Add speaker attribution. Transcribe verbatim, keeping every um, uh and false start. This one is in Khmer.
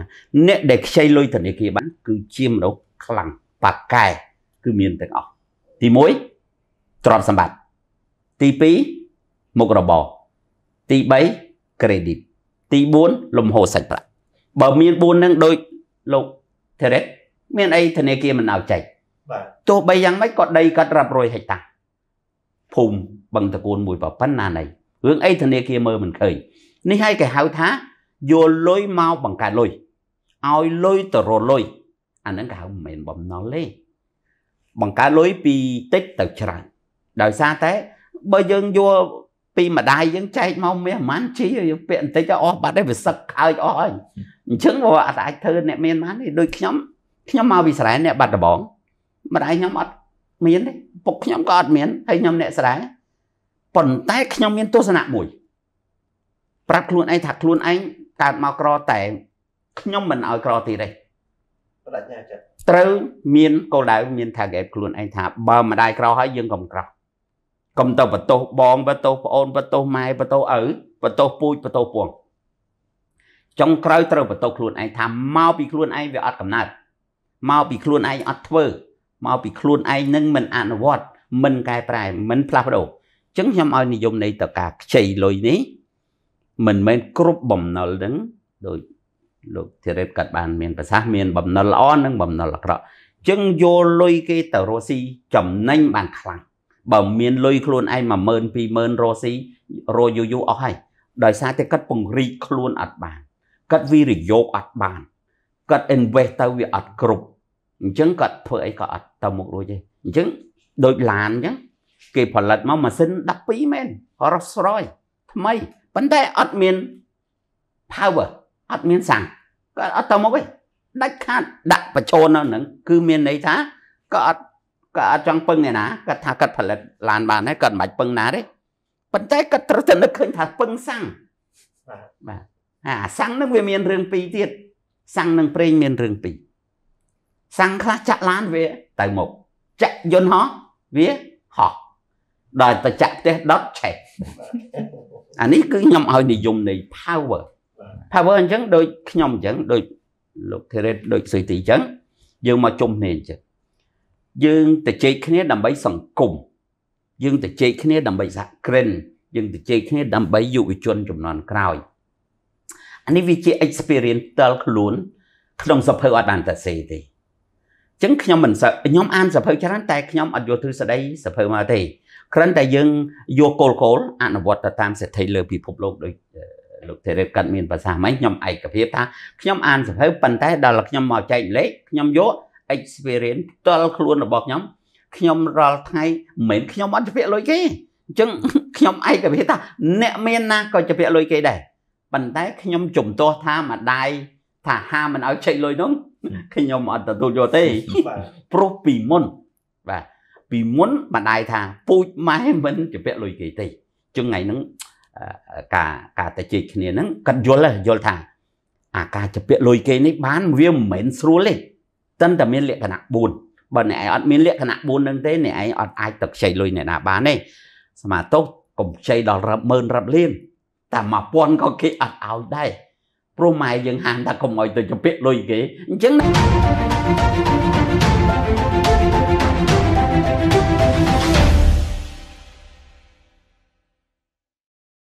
Speaker 1: ថាអ្នកដែលខ្ចីលុយធនាគារបានគឺជាមនុស្សខ្លាំងប៉ាកែគឺមានទាំងអស់ទីមួយទ្រព្យសម្បត្តិទីពីរមុខរបរទីបី credit ទីបួនលំហូរសាច់ប្រាក់បើមានបួនហ្នឹងដូចលោក Terret មានអីធនាគារមិនឲ្យចែកបាទទោះបីយ៉ាងម៉េចក៏ដីកាត់រាប់រយហិកតាភូមិបឹងតកូនមួយប៉ុណ្ណាណីរឿងអីធនាគារមើលមិនឃើញនេះហើយគេហៅថាយកលុយមកបង្កើតលុយឲ្យលុយទៅរលុយអាហ្នឹងគេហៅមិនមែនបំណុលទេបង្កើតលុយពីតិចទៅច្រើនដោយសារតែបើយើងយកពីម្ដាយយើងចែកមកមានប្រហែលជីយើងពាក់បន្តិចអស់បាត់ហើយវាសឹកខើចអស់ហើយអញ្ចឹងវាអត់អាចធ្វើអ្នកមានបានទេដូចខ្ញុំខ្ញុំមកពីស្រែអ្នកបាត់ដំបងម្ដាយខ្ញុំអត់មានទេពុកខ្ញុំក៏អត់មានហើយខ្ញុំអ្នកស្រែប៉ុន្តែខ្ញុំមានទស្សនៈមួយប្រាប់ខ្លួនឯងថាខ្លួនឯងកើតមកក្រតែខ្ញុំមិនឲ្យក្រទៀតទេបដិញ្ញាចិត្តត្រូវមានគោលដៅមាន target ខ្លួនឯងថាបើម្ដាយក្រហើយយើងកុំក្រកុំទៅបន្ទោសបងបន្ទោសប្អូនបន្ទោសម៉ែបន្ទោសឪបន្ទោសពូជបន្ទោសពួងចុងក្រោយត្រូវបន្ទោសខ្លួនឯងថាមកពីខ្លួនឯងវាអត់កំណត់មកពីខ្លួនឯងអត់ធ្វើមកពីខ្លួនឯងនឹងមិនអនុវត្តមិនកែប្រែមិនផ្លាស់ប្ដូរអញ្ចឹងខ្ញុំឲ្យនិយមន័យទៅការខ្ចីលុយនេះមិនមែនគ្រប់បំណុលហ្នឹងដូចលោក Terret កាត់បានមានប្រសាសន៍មានបំណុលល្អនិងបំណុលអាក្រក់អញ្ចឹងយកលុយគេទៅរស់ស៊ីចំណេញបានខ្លាំងបើមានលុយខ្លួនឯង một nghìn hai mươi រស់ស៊ីរយូរយូរអស់ហើយដោយសារតែគាត់ពង្រីកខ្លួនអត់បានគាត់វិនិយោគអត់បានគាត់ invest ទៅវាអត់គ្រប់អញ្ចឹងគាត់ធ្វើអីក៏អត់ទៅមុខរួចទេអញ្ចឹងដូចឡានអញ្ចឹងគេផលិតមកម៉ាស៊ីនដប់ពីរមែន Rolls Royce ថ្មីប៉ុន្តែអត់មាន power អត់មានសាំងគាត់អត់ទៅមុខទេដាច់ខាតដាក់បញ្ចូលនៅហ្នឹងគឺមានន័យថាក៏អត់ក៏អត់ចង់ពឹងឯណាគាត់ថាគាត់ផលិតឡានបានហើយគាត់មិនបាច់ពឹងណាទេប៉ុន្តែគាត់ត្រូវតែនឹកឃើញថាពឹងសាំងបាទអាសាំងហ្នឹងវាមានរឿងពីរទៀតសាំងនិងប្រេងមានរឿងពីរសាំងខ្លះចាក់ឡានវាទៅមុខចាក់យន្តហោះវាហោះដល់ទៅចាក់ផ្ទះដុតឆេះអានេះគឺខ្ញុំឲ្យនិយមនៃ power power អញ្ចឹងដូចខ្ញុំអញ្ចឹងដូចលោក Terret ដូចសុយទីអញ្ចឹងយើងមកជុំគ្នាអញ្ចឹងយើងទៅជែកគ្នាដើម្បីសង្គមយើងទៅជែកគ្នាដើម្បីសហគ្រិនយើងទៅជែកគ្នាដើម្បីយុវជនជំនាន់ក្រោយអានេះវាជា experience ផ្ទាល់ខ្លួនក្នុងសភៅអត់បានតែសេទេអញ្ចឹងខ្ញុំមិនខ្ញុំអានសភៅច្រើនតែខ្ញុំអត់យកទ្រឹស្ដីសភៅមកទេគ្រាន់តែយើងយកគោលគោលអនុវត្តទៅតាមសិទ្ធិលើពិភពលោកដោយលោក Terret កាត់មានប្រសាសន៍មិញខ្ញុំឯកភាពថាខ្ញុំអានសភៅប៉ុន្តែដល់ខ្ញុំមកចែកលេខខ្ញុំយក experience ផ្ទាល់ខ្លួនរបស់ខ្ញុំខ្ញុំរាល់ថ្ងៃមិនមែនខ្ញុំអត់ជពាក់លុយគេអញ្ចឹងខ្ញុំឯកភាពថាអ្នកមានណាក៏ជពាក់លុយគេដែរប៉ុន្តែខ្ញុំជំទាស់ថាម្ដាយថាហាមិនឲ្យឆែកលុយនោះខ្ញុំអត់ទទួលយកទេព្រោះពីមុនបាទពីមុនម្ដាយថាពូជម៉ែមិនជពាក់លុយគេទេអញ្ចឹងថ្ងៃហ្នឹងការការទៅជែកគ្នាហ្នឹងគាត់យល់យល់ថាអាការជពាក់លុយគេនេះបានវាមិនមែនស្រួលទេតែតែមានលក្ខណៈបួនបើអ្នកឯងអត់មានលក្ខណៈបួនហ្នឹងទេអ្នកឯងអត់អាចទៅខ្ចីលុយអ្នកណាបានទេស្មាទោសកុំខ្ចីដល់រាប់ម៉ឺនរាប់លានតែមួយពាន់ក៏គេអត់ឲ្យដែរព្រោះម៉ែយើងហាមថាកុំឲ្យទៅជពាក់លុយគេអញ្ចឹង